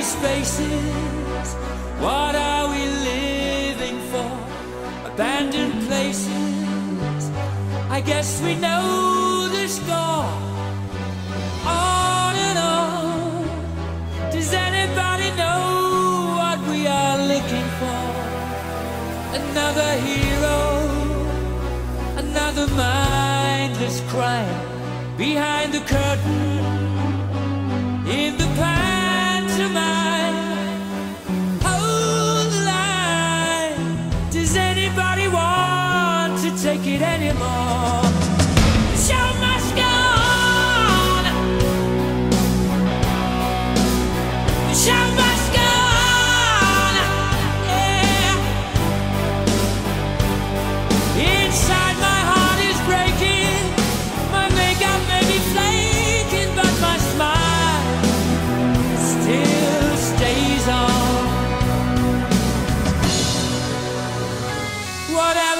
spaces. What are we living for? Abandoned places. I guess we know the score. On and on. Does anybody know what we are looking for? Another hero, another mindless crime behind the curtain. In the pantomime, hold the line. Does anybody want to take it anymore? The show must go on. The show must go on. Yeah. Inside my heart is breaking. My makeup may be flaking, but my smile still stays on. What